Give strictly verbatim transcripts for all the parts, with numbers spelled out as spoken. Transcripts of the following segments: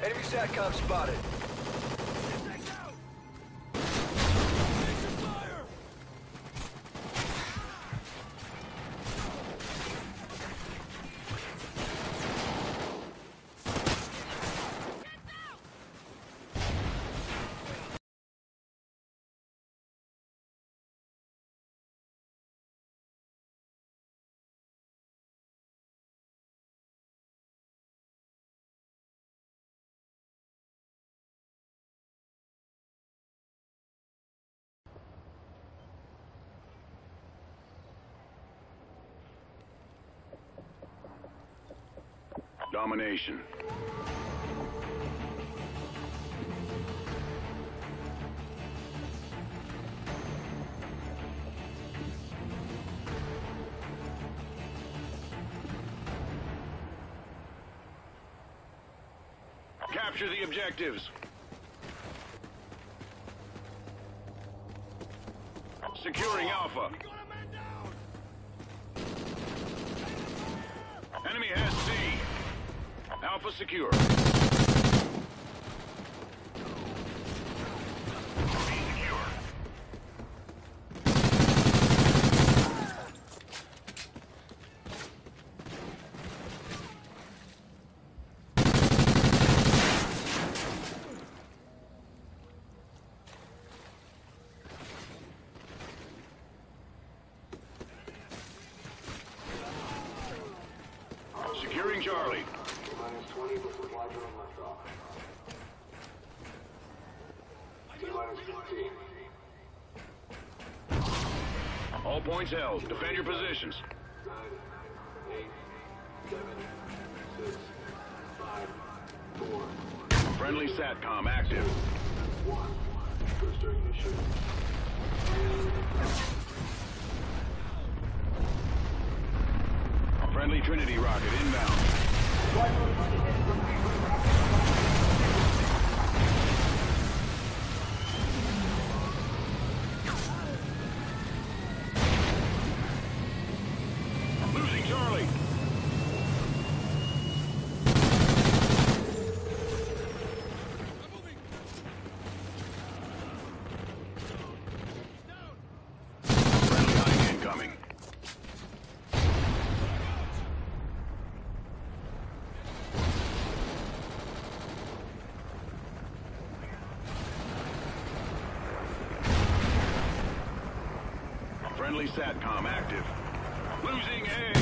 Enemy SATCOM spotted. Domination. Capture the objectives. Securing Alpha. Enemy has C. Alpha secure. B secure. Securing Charlie. Minus twenty with supply drone liftoff. T-minus fifteen. All points held. Defend your positions. Nine, eight, seven, six, five, four. Friendly SATCOM active. One. Booster ignition. Friendly Trinity rocket inbound. Losing Charlie. Friendly high incoming. Friendly SATCOM active. Losing A.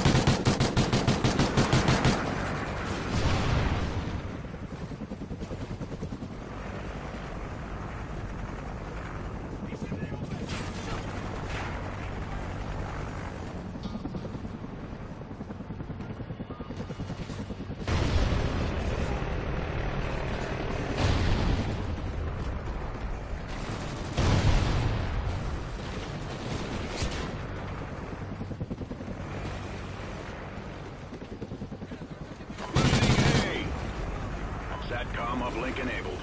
SATCOM uplink enabled.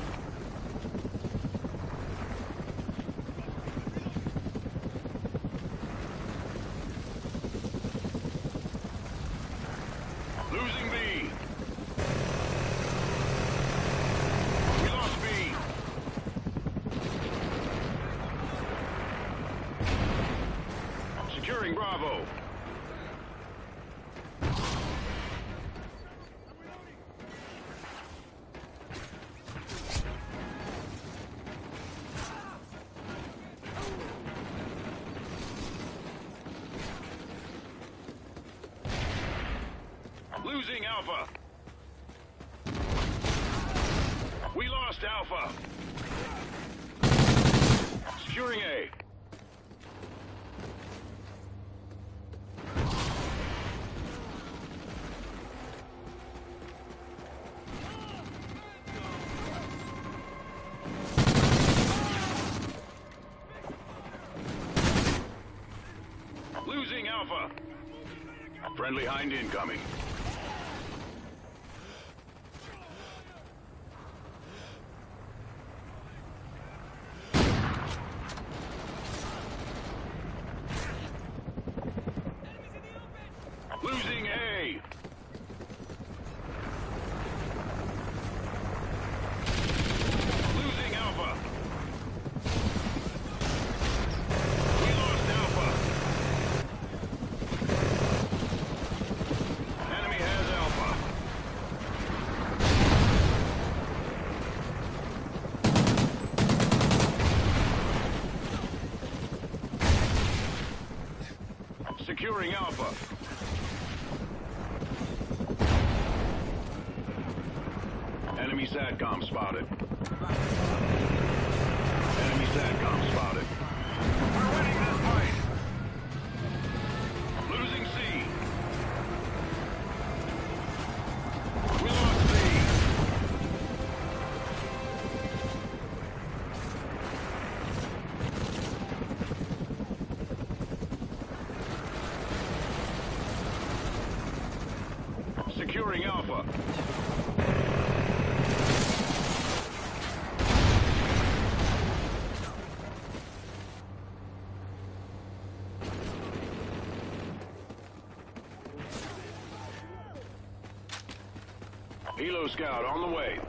Losing B. We lost B. Securing Bravo. Losing Alpha. We lost Alpha. Securing A. Losing Alpha. Friendly Hind incoming. Losing A. Securing Alpha. Enemy SATCOM spotted. Enemy SATCOM spotted. We're winning this fight. Losing C. We lost C. Securing Alpha. Helo Scout on the way.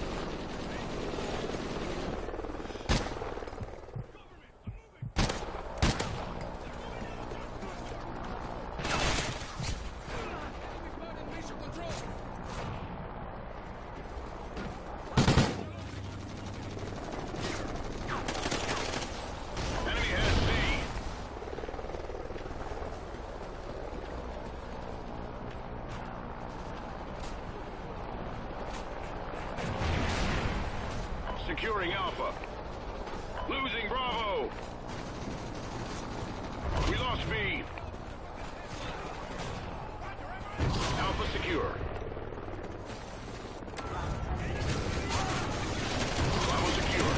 Enemy has C. Securing Alpha. Losing Bravo. We lost B. Alpha secure. Bravo secure.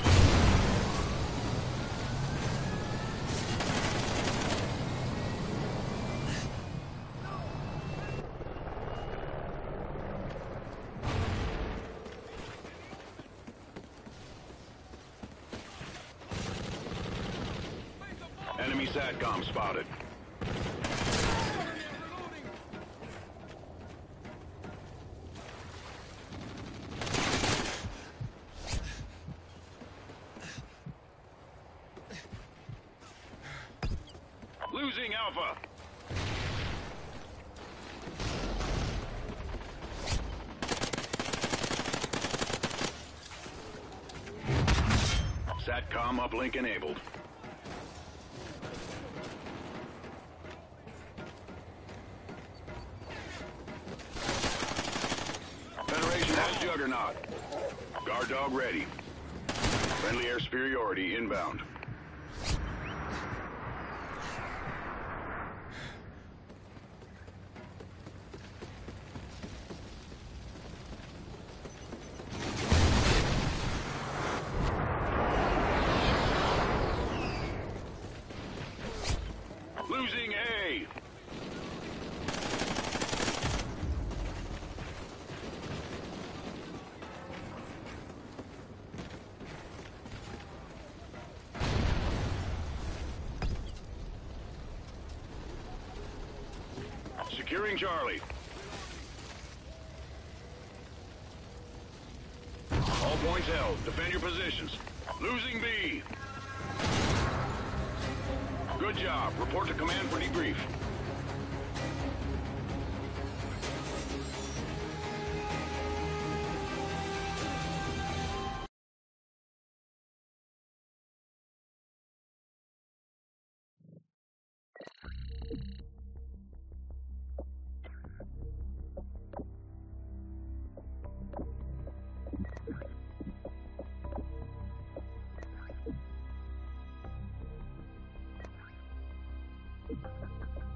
Enemy SATCOM spotted. Losing Alpha. SATCOM uplink enabled. Federation has Juggernaut. Guard dog ready. Friendly air superiority inbound. Losing A. Securing Charlie. All points held. Defend your positions. Losing B. Good job. Report to command for debrief. You